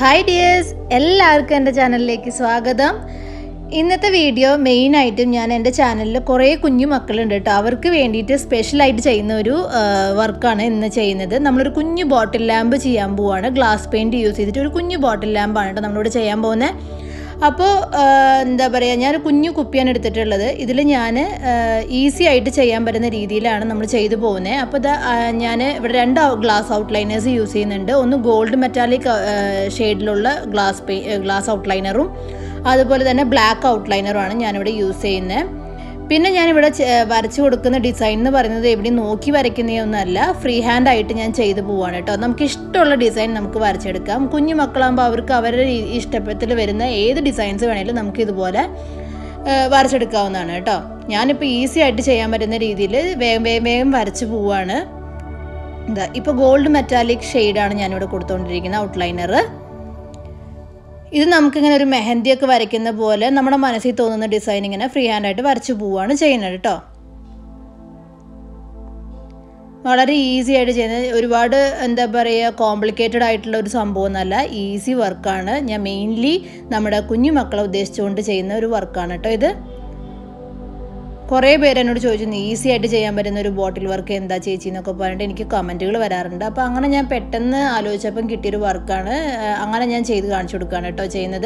Hi dears, എല്ലാവർക്കും എൻ്റെ ചാനലിലേക്ക് സ്വാഗതം. ഇന്നത്തെ വീഡിയോ മെയിൻ ആയിട്ടും ഞാൻ എൻ്റെ ചാനലിൽ കുറേ കുഞ്ഞു മക്കളുണ്ട് കേട്ടോ. അവർക്ക് വേണ്ടിയിട്ട് സ്പെഷ്യലായിട്ട് ചെയ്യുന്ന ഒരു വർക്കാണ് ഇന്ന് ചെയ്യുന്നത്. നമ്മളൊരു കുഞ്ഞു ബോട്ടിൽ ലാമ്പ് ചെയ്യാൻ പോവുകയാണ്. ഗ്ലാസ് പെയിൻറ്റ് യൂസ് ചെയ്തിട്ട് ഒരു കുഞ്ഞു ബോട്ടിൽ ലാമ്പാണ് കേട്ടോ നമ്മളിവിടെ ചെയ്യാൻ പോകുന്നത്. അപ്പോൾ എന്താ പറയുക, ഞാൻ കുഞ്ഞു കുപ്പിയാണ് എടുത്തിട്ടുള്ളത്. ഇതിൽ ഞാൻ ഈസി ആയിട്ട് ചെയ്യാൻ പറ്റുന്ന രീതിയിലാണ് നമ്മൾ ചെയ്തു പോകുന്നത്. അപ്പോൾ ഞാൻ ഇവിടെ 2 ഗ്ലാസ് ഔട്ട്ലൈനേഴ്സ് യൂസ് ചെയ്യുന്നുണ്ട്. ഒന്ന് ഗോൾഡ് മെറ്റാലിക് ഷെയ്ഡിലുള്ള ഗ്ലാസ് ഔട്ട്ലൈനറും അതുപോലെ തന്നെ ബ്ലാക്ക് ഔട്ട്ലൈനറുമാണ് ഞാനിവിടെ യൂസ് ചെയ്യുന്നത്. പിന്നെ ഞാനിവിടെ വരച്ചു കൊടുക്കുന്ന ഡിസൈൻ എന്ന് പറയുന്നത് എവിടെയും നോക്കി വരയ്ക്കുന്നതൊന്നുമല്ല, ഫ്രീ ഹാൻഡ് ആയിട്ട് ഞാൻ ചെയ്തു പോവാണ് കേട്ടോ. നമുക്ക് ഇഷ്ടമുള്ള ഡിസൈൻ നമുക്ക് വരച്ചെടുക്കാം. കുഞ്ഞു മക്കളാകുമ്പോൾ അവർക്ക് അവരുടെ ഇഷ്ടത്തിൽ വരുന്ന ഏത് ഡിസൈൻസ് വേണമെങ്കിലും നമുക്ക് ഇതുപോലെ വരച്ചെടുക്കാവുന്നതാണ് കേട്ടോ. ഞാനിപ്പോൾ ഈസി ആയിട്ട് ചെയ്യാൻ പറ്റുന്ന രീതിയിൽ വേഗം വരച്ച് പോവാണ്. ഇപ്പോൾ ഗോൾഡ് മെറ്റാലിക് ഷെയ്ഡാണ് ഞാനിവിടെ കൊടുത്തുകൊണ്ടിരിക്കുന്ന ഔട്ട്ലൈനർ. ഇത് നമുക്കിങ്ങനെ ഒരു മെഹന്തിയൊക്കെ വരയ്ക്കുന്ന പോലെ നമ്മുടെ മനസ്സിൽ തോന്നുന്ന ഡിസൈൻ ഇങ്ങനെ ഫ്രീ ഹാൻഡായിട്ട് വരച്ചു പോവുകയാണ് ചെയ്യുന്നത് കേട്ടോ. വളരെ ഈസി ആയിട്ട് ചെയ്യുന്നത്, ഒരുപാട് എന്താ പറയുക കോംപ്ലിക്കേറ്റഡ് ആയിട്ടുള്ള ഒരു സംഭവമൊന്നുമല്ല, ഈസി വർക്കാണ്. ഞാൻ മെയിൻലി നമ്മുടെ കുഞ്ഞു മക്കളെ ഉദ്ദേശിച്ചുകൊണ്ട് ചെയ്യുന്ന ഒരു വർക്കാണ് കേട്ടോ ഇത്. കുറേ പേര് എന്നോട് ചോദിച്ചു ഈസി ആയിട്ട് ചെയ്യാൻ പറ്റുന്ന ഒരു ബോട്ടിൽ വർക്ക് എന്താ ചേച്ചി എന്നൊക്കെ പറഞ്ഞിട്ട് എനിക്ക് കമൻറ്റുകൾ വരാറുണ്ട്. അപ്പോൾ അങ്ങനെ ഞാൻ പെട്ടെന്ന് ആലോചിച്ചപ്പം കിട്ടിയൊരു വർക്കാണ്. അങ്ങനെ ഞാൻ ചെയ്ത് കാണിച്ചു കൊടുക്കുകയാണ് കേട്ടോ ചെയ്യുന്നത്.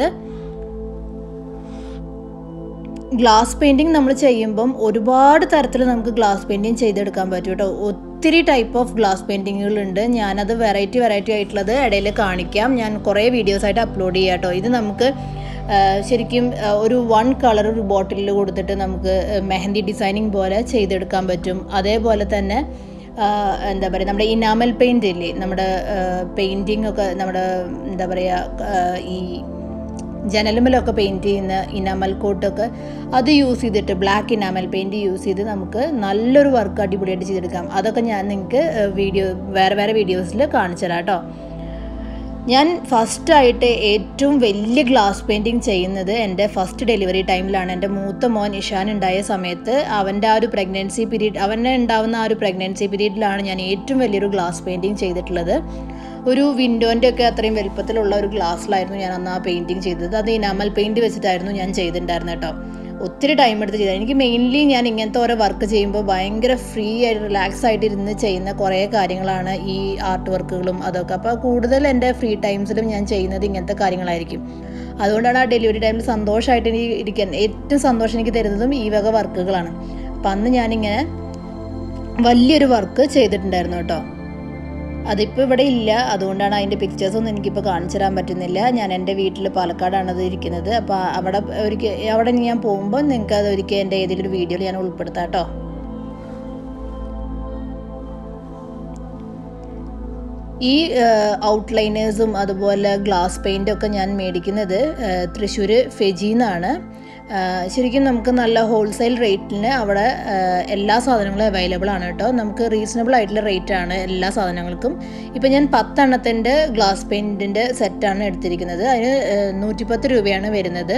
ഗ്ലാസ് പെയിൻറ്റിങ് നമ്മൾ ചെയ്യുമ്പം ഒരുപാട് തരത്തിൽ നമുക്ക് ഗ്ലാസ് പെയിൻറ്റിങ് ചെയ്തെടുക്കാൻ പറ്റും കേട്ടോ. ഒത്തിരി ടൈപ്പ് ഓഫ് ഗ്ലാസ് പെയിൻറ്റിങ്ങുകളുണ്ട്. ഞാനത് വെറൈറ്റി ആയിട്ടുള്ളത് ഇടയിൽ കാണിക്കാം. ഞാൻ കുറേ വീഡിയോസായിട്ട് അപ്ലോഡ് ചെയ്യാം കേട്ടോ. ഇത് നമുക്ക് ശരിക്കും ഒരു 1 കളർ ഒരു ബോട്ടിലിൽ കൊടുത്തിട്ട് നമുക്ക് മെഹന്തി ഡിസൈനിങ് പോലെ ചെയ്തെടുക്കാൻ പറ്റും. അതേപോലെ തന്നെ എന്താ പറയുക, നമ്മുടെ ഇനാമൽ പെയിൻ്റ് ഇല്ലേ, നമ്മുടെ പെയിൻറ്റിങ് ഒക്കെ നമ്മുടെ എന്താ പറയുക ഈ ജനലുമലൊക്കെ പെയിൻറ്റ് ചെയ്യുന്ന ഇനാമൽ കോട്ടൊക്കെ അത് യൂസ് ചെയ്തിട്ട് ബ്ലാക്ക് ഇനാമൽ പെയിൻറ്റ് യൂസ് ചെയ്ത് നമുക്ക് നല്ലൊരു വർക്ക് അടിപൊളിയായിട്ട് ചെയ്തെടുക്കാം. അതൊക്കെ ഞാൻ നിങ്ങൾക്ക് വേറെ വീഡിയോസിൽ കാണിച്ചു തരാം കേട്ടോ. ഞാൻ ഫസ്റ്റായിട്ട് ഏറ്റവും വലിയ ഗ്ലാസ് പെയിൻറ്റിങ് ചെയ്യുന്നത് എൻ്റെ ഫസ്റ്റ് ഡെലിവറി ടൈമിലാണ്. എൻ്റെ മൂത്ത മോൻ ഇഷാൻ ഉണ്ടായ സമയത്ത് അവൻ്റെ ആ ഒരു പ്രഗ്നൻസി പീരീഡ്, അവനെ ഉണ്ടാവുന്ന ആ ഒരു പ്രഗ്നൻസി പീരീഡിലാണ് ഞാൻ ഏറ്റവും വലിയൊരു ഗ്ലാസ് പെയിൻറ്റിങ് ചെയ്തിട്ടുള്ളത്. ഒരു വിൻഡോൻ്റെ ഒക്കെ അത്രയും വലുപ്പത്തിലുള്ള ഒരു ഗ്ലാസ്സിലായിരുന്നു ഞാൻ അന്ന് ആ പെയിൻറ്റിങ് ചെയ്തത്. അത് ഇനാമൽ പെയിൻറ്റ് വെച്ചിട്ടായിരുന്നു ഞാൻ ചെയ്തിട്ടുണ്ടായിരുന്നത് കേട്ടോ. ഒത്തിരി ടൈം എടുത്ത് ചെയ്തത്. എനിക്ക് മെയിൻലി ഞാൻ ഇങ്ങനത്തെ ഓരോ വർക്ക് ചെയ്യുമ്പോൾ ഭയങ്കര ഫ്രീ ആയിട്ട് റിലാക്സ് ആയിട്ട് ഇരുന്ന് ചെയ്യുന്ന കുറേ കാര്യങ്ങളാണ് ഈ ആർട്ട് വർക്കുകളും അതൊക്കെ. അപ്പോൾ കൂടുതൽ എൻ്റെ ഫ്രീ ടൈംസിലും ഞാൻ ചെയ്യുന്നത് ഇങ്ങനത്തെ കാര്യങ്ങളായിരിക്കും. അതുകൊണ്ടാണ് ആ ഡെലിവറി ടൈമിൽ സന്തോഷമായിട്ട് എനിക്ക് ഇരിക്കാൻ ഏറ്റവും സന്തോഷം എനിക്ക് തരുന്നതും ഈ വക വർക്കുകളാണ്. അപ്പം അന്ന് ഞാനിങ്ങനെ വലിയൊരു വർക്ക് ചെയ്തിട്ടുണ്ടായിരുന്നു കേട്ടോ. അതിപ്പോൾ ഇവിടെ ഇല്ല, അതുകൊണ്ടാണ് അതിൻ്റെ പിക്ചേഴ്സൊന്നും എനിക്കിപ്പോൾ കാണിച്ചു തരാൻ പറ്റുന്നില്ല. ഞാൻ എൻ്റെ വീട്ടിൽ പാലക്കാടാണ് അത് ഇരിക്കുന്നത്. അപ്പോൾ അവിടെ ഞാൻ പോകുമ്പോൾ നിങ്ങൾക്ക് അത് ഒരിക്കൽ എൻ്റെ ഏതെങ്കിലും ഒരു വീഡിയോയിൽ ഞാൻ ഉൾപ്പെടുത്താം കേട്ടോ. ഈ ഔട്ട്ലൈനേഴ്സും അതുപോലെ ഗ്ലാസ് പെയിൻറ്റൊക്കെ ഞാൻ മേടിക്കുന്നത് തൃശ്ശൂർ ഫെജിന്നാണ്. ശരിക്കും നമുക്ക് നല്ല ഹോൾസെയിൽ റേറ്റിന് അവിടെ എല്ലാ സാധനങ്ങളും അവൈലബിൾ ആണ് കേട്ടോ. നമുക്ക് റീസണബിൾ ആയിട്ടുള്ള റേറ്റാണ് എല്ലാ സാധനങ്ങൾക്കും. ഇപ്പം ഞാൻ 10 എണ്ണത്തിൻ്റെ ഗ്ലാസ് പെയിൻറ്റിൻ്റെ സെറ്റാണ് എടുത്തിരിക്കുന്നത്. അതിന് 110 രൂപയാണ് വരുന്നത്.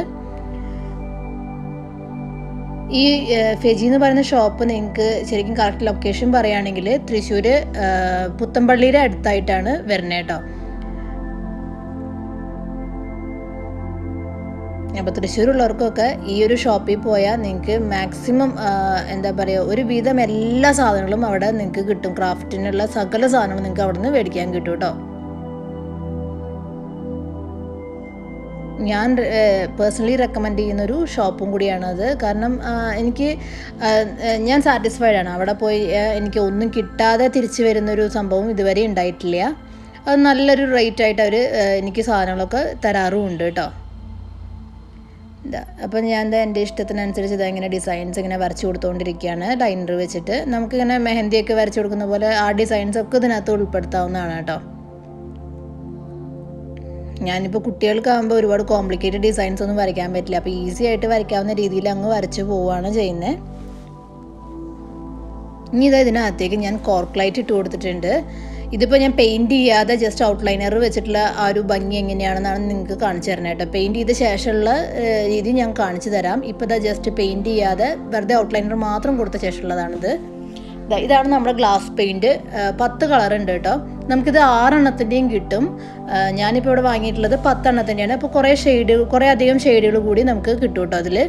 ഈ ഫെജി എന്ന് പറയുന്ന ഷോപ്പ് നിങ്ങൾക്ക് ശരിക്കും കറക്റ്റ് ലൊക്കേഷൻ പറയുകയാണെങ്കിൽ തൃശ്ശൂർ പുത്തമ്പള്ളിയുടെ അടുത്തായിട്ടാണ് വരുന്നത് കേട്ടോ. അപ്പോൾ തൃശ്ശൂരുള്ളവർക്കൊക്കെ ഈ ഒരു ഷോപ്പിൽ പോയാൽ നിങ്ങൾക്ക് മാക്സിമം എന്താ പറയുക ഒരുവിധം എല്ലാ സാധനങ്ങളും അവിടെ നിങ്ങൾക്ക് കിട്ടും. ക്രാഫ്റ്റിനുള്ള സകല സാധനങ്ങളും നിങ്ങൾക്ക് അവിടെ നിന്ന് മേടിക്കാൻ കിട്ടും കേട്ടോ. ഞാൻ പേഴ്സണലി റെക്കമെൻഡ് ചെയ്യുന്നൊരു ഷോപ്പും കൂടിയാണത്. കാരണം ഞാൻ സാറ്റിസ്ഫൈഡ് ആണ്. അവിടെ പോയി എനിക്ക് ഒന്നും കിട്ടാതെ തിരിച്ചു വരുന്നൊരു സംഭവം ഇതുവരെ ഉണ്ടായിട്ടില്ല. അത് നല്ലൊരു റേറ്റായിട്ട് അവർ എനിക്ക് സാധനങ്ങളൊക്കെ തരാറുമുണ്ട് കേട്ടോ. അപ്പം ഞാൻ എൻ്റെ ഇഷ്ടത്തിനനുസരിച്ച് ഇങ്ങനെ ഡിസൈൻസ് ഇങ്ങനെ വരച്ച് കൊടുത്തുകൊണ്ടിരിക്കുകയാണ് ലൈനർ വെച്ചിട്ട്. നമുക്കിങ്ങനെ മെഹന്തിയൊക്കെ വരച്ച് കൊടുക്കുന്ന പോലെ ആ ഡിസൈൻസൊക്കെ ഇതിനകത്ത് ഉൾപ്പെടുത്താവുന്നതാണ് കേട്ടോ. ഞാനിപ്പോൾ കുട്ടികൾക്കാകുമ്പോൾ ഒരുപാട് കോംപ്ലിക്കേറ്റഡ് ഡിസൈൻസ് ഒന്നും വരയ്ക്കാൻ പറ്റില്ല. അപ്പോൾ ഈസി ആയിട്ട് വരയ്ക്കാവുന്ന രീതിയിൽ അങ്ങ് വരച്ച് പോവുകയാണ് ചെയ്യുന്നത്. ഇനി ഇതിനകത്തേക്ക് ഞാൻ കോർക്ലൈറ്റ് ഇട്ട് കൊടുത്തിട്ടുണ്ട്. ഇതിപ്പോൾ ഞാൻ പെയിൻറ്റ് ചെയ്യാതെ ജസ്റ്റ് ഔട്ട്ലൈനർ വെച്ചിട്ടുള്ള ആ ഒരു ഭംഗി എങ്ങനെയാണെന്നാണ് നിങ്ങൾക്ക് കാണിച്ചു തരണം കേട്ടോ. പെയിൻറ്റ് ചെയ്ത ശേഷമുള്ള രീതി ഞാൻ കാണിച്ചു തരാം. ഇപ്പോൾ ജസ്റ്റ് പെയിൻറ്റ് ചെയ്യാതെ വെറുതെ ഔട്ട്ലൈനർ മാത്രം കൊടുത്ത ശേഷമുള്ളതാണിത്. ഇതാണ് നമ്മുടെ ഗ്ലാസ് പെയിൻറ്റ്. 10 കളർ ഉണ്ട് കേട്ടോ. നമുക്കിത് 6 എണ്ണത്തിൻ്റെയും കിട്ടും. ഞാനിപ്പോൾ ഇവിടെ വാങ്ങിയിട്ടുള്ളത് 10 എണ്ണത്തിൻ്റെയാണ്. അപ്പോൾ കുറേ അധികം ഷെയ്ഡുകൾ കൂടി നമുക്ക് കിട്ടും കേട്ടോ. അതിൽ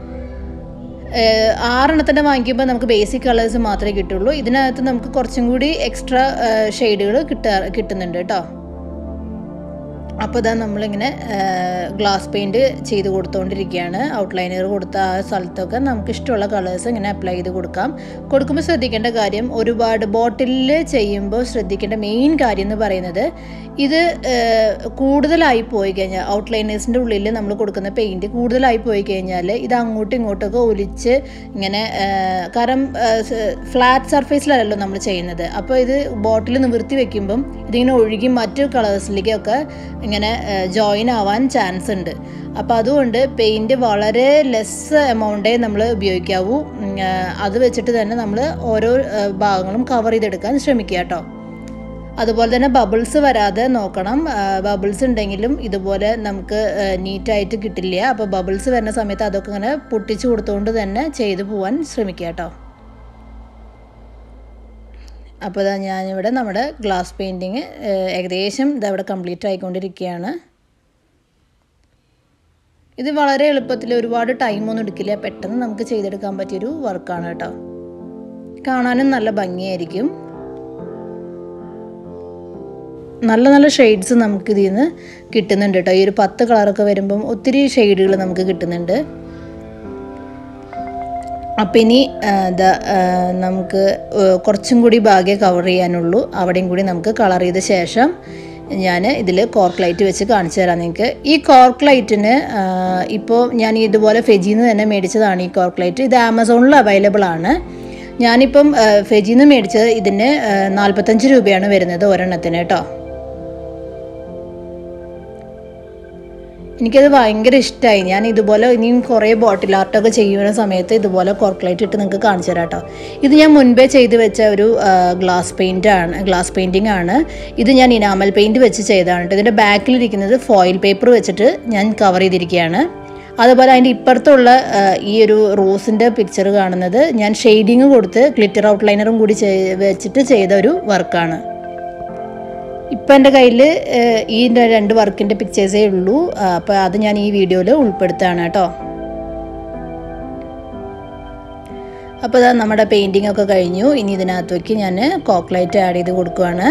6 എണ്ണത്തിൻ്റെ വാങ്ങിക്കുമ്പോൾ നമുക്ക് ബേസിക് കളേഴ്സ് മാത്രമേ കിട്ടുള്ളൂ. ഇതിനകത്ത് നമുക്ക് കുറച്ചും കൂടി എക്സ്ട്രാ ഷെയ്ഡുകൾ കിട്ടുന്നുണ്ട് കേട്ടോ. അപ്പോൾ ഇതാ നമ്മളിങ്ങനെ ഗ്ലാസ് പെയിൻറ്റ് ചെയ്ത് കൊടുത്തുകൊണ്ടിരിക്കുകയാണ്. ഔട്ട്ലൈനർ കൊടുത്ത ആ സ്ഥലത്തൊക്കെ നമുക്ക് ഇഷ്ടമുള്ള കളേഴ്സ് ഇങ്ങനെ അപ്ലൈ ചെയ്ത് കൊടുക്കാം. കൊടുക്കുമ്പോൾ ശ്രദ്ധിക്കേണ്ട കാര്യം, ഒരുപാട് ബോട്ടിലിൽ ചെയ്യുമ്പോൾ ശ്രദ്ധിക്കേണ്ട മെയിൻ കാര്യം എന്ന് പറയുന്നത്, ഇത് കൂടുതലായി പോയി കഴിഞ്ഞാൽ ഔട്ട്ലൈനേഴ്സിൻ്റെ ഉള്ളിൽ നമ്മൾ കൊടുക്കുന്ന പെയിൻറ്റ് കൂടുതലായി പോയി കഴിഞ്ഞാൽ ഇത് അങ്ങോട്ടും ഇങ്ങോട്ടൊക്കെ ഒലിച്ച് ഇങ്ങനെ, കാരണം ഫ്ലാറ്റ് സർഫേസിലല്ലല്ലോ നമ്മൾ ചെയ്യുന്നത്. അപ്പോൾ ഇത് ബോട്ടിൽ നിവർത്തി വെക്കുമ്പം ഇതിങ്ങനെ ഒഴുകി മറ്റു കളേഴ്സിലേക്കൊക്കെ ഇങ്ങനെ ജോയിൻ ആവാൻ ചാൻസ് ഉണ്ട്. അപ്പോൾ അതുകൊണ്ട് പെയിൻറ്റ് വളരെ ലെസ് എമൗണ്ടേ നമ്മൾ ഉപയോഗിക്കാവൂ. അത് വെച്ചിട്ട് തന്നെ നമ്മൾ ഓരോ ഭാഗങ്ങളും കവർ ചെയ്തെടുക്കാൻ ശ്രമിക്കുക കേട്ടോ. അതുപോലെ തന്നെ ബബിൾസ് വരാതെ നോക്കണം. ബബിൾസ് ഉണ്ടെങ്കിലും ഇതുപോലെ നമുക്ക് നീറ്റായിട്ട് കിട്ടില്ല. അപ്പോൾ ബബിൾസ് വരുന്ന സമയത്ത് അതൊക്കെ ഇങ്ങനെ പൊട്ടിച്ച് കൊടുത്തുകൊണ്ട് തന്നെ ചെയ്തു പോകാൻ ശ്രമിക്കുക കേട്ടോ. അപ്പോൾ ഇതാ ഞാനിവിടെ നമ്മുടെ ഗ്ലാസ് പെയിൻറ്റിങ് ഏകദേശം ഇതവിടെ കംപ്ലീറ്റ് ആയിക്കൊണ്ടിരിക്കുകയാണ്. ഇത് വളരെ എളുപ്പത്തിൽ, ഒരുപാട് ടൈമൊന്നും എടുക്കില്ല, പെട്ടെന്ന് നമുക്ക് ചെയ്തെടുക്കാൻ പറ്റിയൊരു വർക്കാണ് കേട്ടോ. കാണാനും നല്ല ഭംഗിയായിരിക്കും. നല്ല നല്ല ഷെയ്ഡ്സ് നമുക്ക് ഇതിൽ നിന്ന് കിട്ടുന്നുണ്ട് കേട്ടോ. ഈ ഒരു 10 കളറൊക്കെ വരുമ്പം ഒത്തിരി ഷെയ്ഡുകൾ നമുക്ക് കിട്ടുന്നുണ്ട്. അപ്പം ഇനി നമുക്ക് കുറച്ചും കൂടി ഭാഗമേ കവർ ചെയ്യാനുള്ളൂ. അവിടെയും കൂടി നമുക്ക് കളർ ചെയ്ത ശേഷം ഞാൻ ഇതിൽ കോർക്ക് ലൈറ്റ് വെച്ച് കാണിച്ചു തരാം നിങ്ങൾക്ക്. ഈ കോർക്ക് ലൈറ്റിന് ഇപ്പോൾ ഞാൻ ഇതുപോലെ ഫെജിന്ന് തന്നെ മേടിച്ചതാണ് ഈ കോർക്ക് ലൈറ്റ്. ഇത് ആമസോണിൽ അവൈലബിൾ ആണ്. ഞാനിപ്പം ഫെജിന്ന് മേടിച്ചത് ഇതിന് 45 രൂപയാണ് വരുന്നത് ഒരെണ്ണത്തിന് കേട്ടോ. എനിക്കത് ഭയങ്കര ഇഷ്ടമായി. ഞാൻ ഇതുപോലെ ഇനിയും കുറേ ബോട്ടിൽ ആർട്ടൊക്കെ ചെയ്യുന്ന സമയത്ത് ഇതുപോലെ കോർക്ക് ലൈറ്റ് ഇട്ട് നിങ്ങൾക്ക് കാണിച്ചു തരാം കേട്ടോ. ഇത് ഞാൻ മുൻപേ ചെയ്ത് വെച്ച ഒരു ഗ്ലാസ് പെയിൻറ്റിംഗ് ആണ്. ഇത് ഞാൻ ഇനാമൽ പെയിൻറ്റ് വെച്ച് ചെയ്തതാണ് കേട്ടോ. ഇതിൻ്റെ ബാക്കിലിരിക്കുന്നത് ഫോയിൽ പേപ്പർ വെച്ചിട്ട് ഞാൻ കവർ ചെയ്തിരിക്കുകയാണ്. അതുപോലെ അതിൻ്റെ ഇപ്പുറത്തുള്ള ഈ ഒരു റോസിൻ്റെ പിക്ചർ കാണുന്നത് ഞാൻ ഷെയ്ഡിങ് കൊടുത്ത് ഗ്ലിറ്റർ ഔട്ട്ലൈനറും കൂടി വെച്ചിട്ട് ചെയ്ത ഒരു വർക്കാണ്. ഇപ്പം എൻ്റെ കയ്യിൽ ഈ 2 വർക്കിൻ്റെ പിക്ചേഴ്സേ ഉള്ളൂ. അപ്പോൾ അത് ഞാൻ ഈ വീഡിയോയിൽ ഉൾപ്പെടുത്താണ് കേട്ടോ. അപ്പോൾ ഇതാ നമ്മുടെ പെയിൻറ്റിംഗ് ഒക്കെ കഴിഞ്ഞു. ഇനി ഇതിനകത്തേക്ക് ഞാൻ കോർക്ക് ലൈറ്റ് ആഡ് ചെയ്ത് കൊടുക്കുകയാണ്.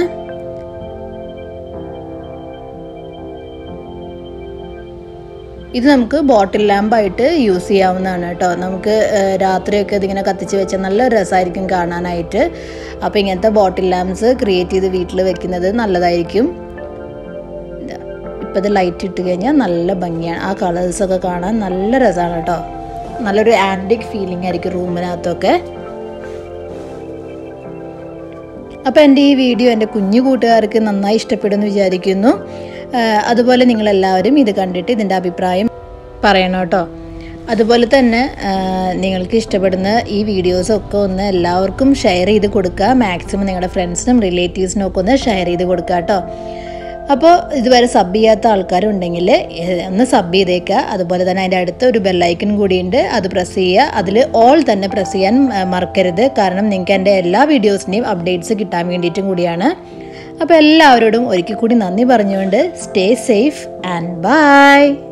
ഇത് നമുക്ക് ബോട്ടിൽ ലാമ്പായിട്ട് യൂസ് ചെയ്യാവുന്നതാണ് കേട്ടോ. നമുക്ക് രാത്രിയൊക്കെ ഇതിങ്ങനെ കത്തിച്ച് വെച്ചാൽ നല്ല രസമായിരിക്കും കാണാനായിട്ട്. അപ്പോൾ ഇങ്ങനത്തെ ബോട്ടിൽ ലാമ്പ്സ് ക്രിയേറ്റ് ചെയ്ത് വീട്ടിൽ വെക്കുന്നത് നല്ലതായിരിക്കും. ഇപ്പോൾ ഇത് ലൈറ്റ് ഇട്ട് കഴിഞ്ഞാൽ നല്ല ഭംഗിയാണ്. ആ കളേഴ്സൊക്കെ കാണാൻ നല്ല രസമാണ് കേട്ടോ. നല്ലൊരു ആൻറ്റിക് ഫീലിംഗ് ആയിരിക്കും റൂമിനകത്തൊക്കെ. അപ്പോൾ എൻ്റെ ഈ വീഡിയോ എൻ്റെ കുഞ്ഞു കൂട്ടുകാർക്ക് നന്നായി ഇഷ്ടപ്പെടുമെന്ന് വിചാരിക്കുന്നു. അതുപോലെ നിങ്ങളെല്ലാവരും ഇത് കണ്ടിട്ട് ഇതിൻ്റെ അഭിപ്രായം പറയണം കേട്ടോ. അതുപോലെ തന്നെ നിങ്ങൾക്ക് ഇഷ്ടപ്പെടുന്ന ഈ വീഡിയോസൊക്കെ ഒന്ന് എല്ലാവർക്കും ഷെയർ ചെയ്ത് കൊടുക്കുക. മാക്സിമം നിങ്ങളുടെ ഫ്രണ്ട്സിനും റിലേറ്റീവ്സിനും ഒക്കെ ഒന്ന് ഷെയർ ചെയ്ത് കൊടുക്കുക കേട്ടോ. അപ്പോൾ ഇതുവരെ സബ് ചെയ്യാത്ത ആൾക്കാരുണ്ടെങ്കിൽ ഒന്ന് സബ് ചെയ്തേക്കുക. അതുപോലെ തന്നെ അതിൻ്റെ അടുത്ത് ഒരു ബെല്ലൈക്കൺ കൂടിയുണ്ട്, അത് പ്രസ് ചെയ്യുക. അതിൽ ഓൾ തന്നെ പ്രസ് ചെയ്യാൻ മറക്കരുത്. കാരണം നിങ്ങൾക്ക് എൻ്റെ എല്ലാ വീഡിയോസിൻ്റെയും അപ്ഡേറ്റ്സ് കിട്ടാൻ വേണ്ടിയിട്ടും കൂടിയാണ്. അപ്പോൾ എല്ലാവരോടും ഒരിക്കൽ കൂടി നന്ദി പറഞ്ഞുകൊണ്ട് സ്റ്റേ സേഫ് ആൻഡ് ബൈ.